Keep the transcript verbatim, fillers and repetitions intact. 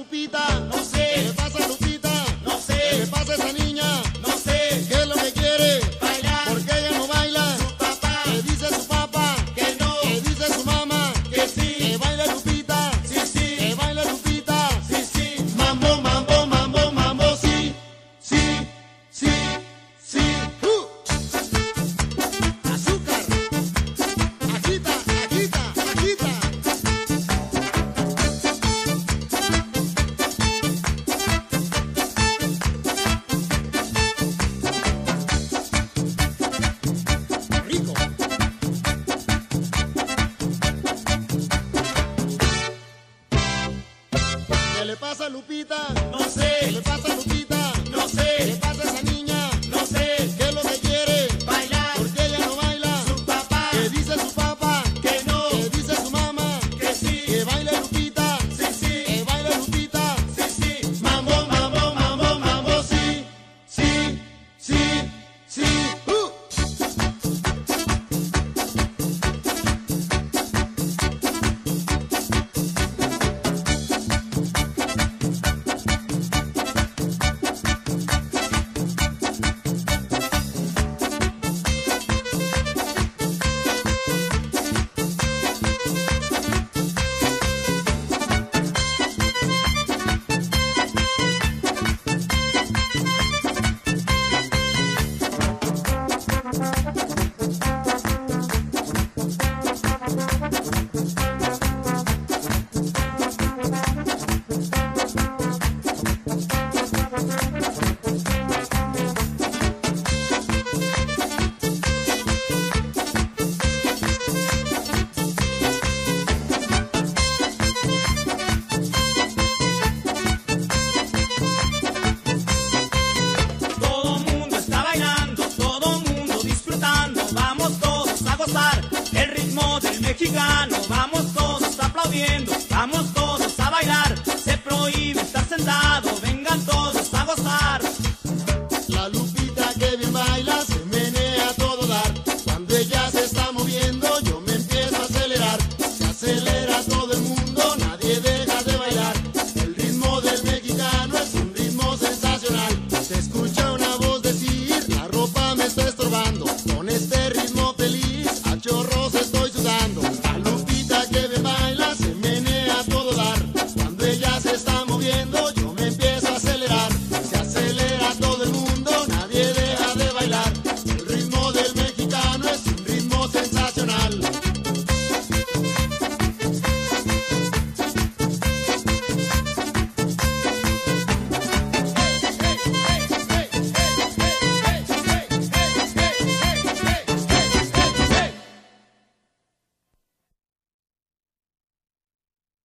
Lupita? No sé. ¿Qué le pasa a Lupita? No sé. ¿Qué le pasa a esa niña? No sé. ¿Qué es lo que quiere? Bailar. ¿Por qué ella no baila? Su papá. ¿Qué dice su papá? Que no. ¿Qué dice su mamá? Que sí. Que baile Lupita. Sí, sí. Que baile Lupita. Sí, sí. Mambo, mambo, mambo, mambo, sí. Sí, sí, sí. Uh. Azúcar. Agita, agita, agita. Rico. ¿Qué le pasa a Lupita? No ¿Qué sé. le pasa a Lupita? No ¿Qué le sé. pasa a esa niña? No sé. ¿Qué es lo que quiere? Bailar. ¿Por qué ella no baila? Su papá. ¿Qué dice su papá? Que no. ¿Qué dice su mamá? Que sí. Que baile Lupita. Sí, sí. Que baile Lupita. Sí, sí. Mambo, mambo, mambo, mambo, sí. Sí, sí, sí. Uh. Todo mundo está bailando, todo mundo disfrutando. Vamos todos a gozar el ritmo del mexicano. Vamos todos aplaudiendo, vamos todos a bailar.